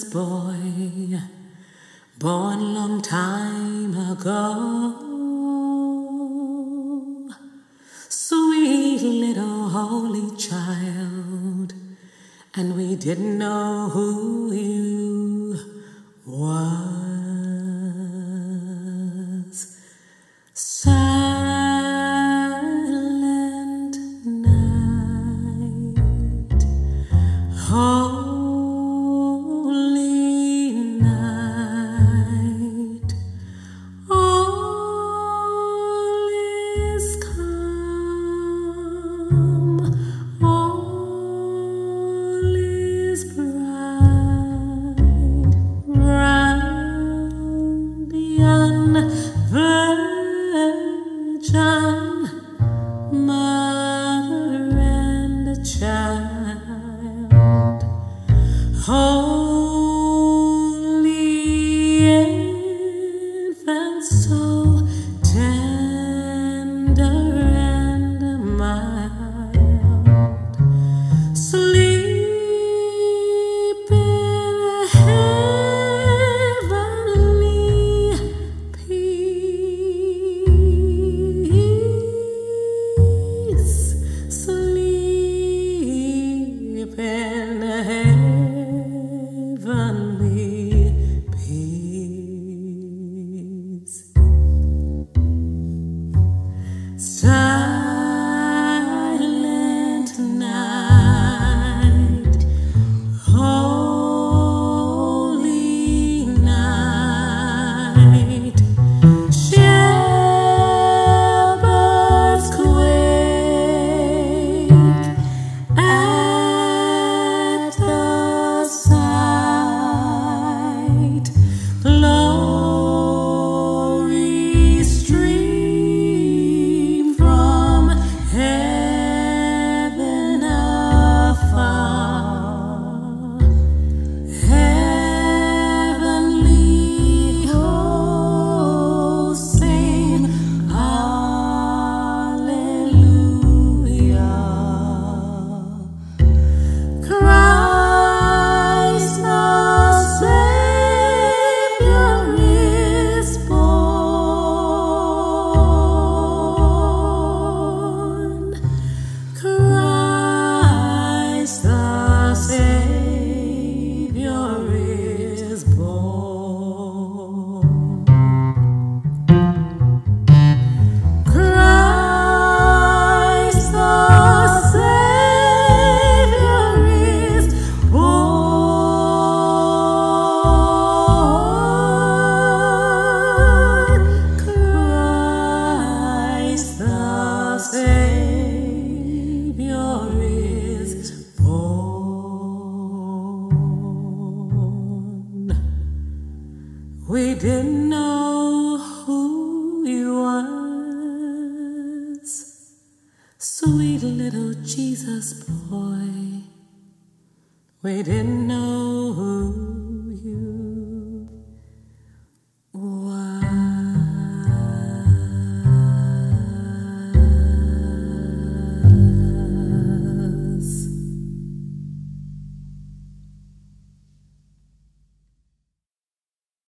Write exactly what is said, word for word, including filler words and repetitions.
Jesus boy, born long time ago. Sweet little holy child, and we didn't know who you was. Silent night, holy night, all is calm, all is bright, round yon virgin mother and child, holy infant, so tender and mild, sleep in heavenly peace, sleep in heavenly peace. Silent night, holy night, shepherds quake at the sight, glory stream from heaven afar, heavenly hosts sing hallelujah. Christ the Savior is born. Christ the Savior is born. Christ the Savior is born. Christ the Savior is born. We didn't know who he was, sweet little Jesus boy. We didn't know who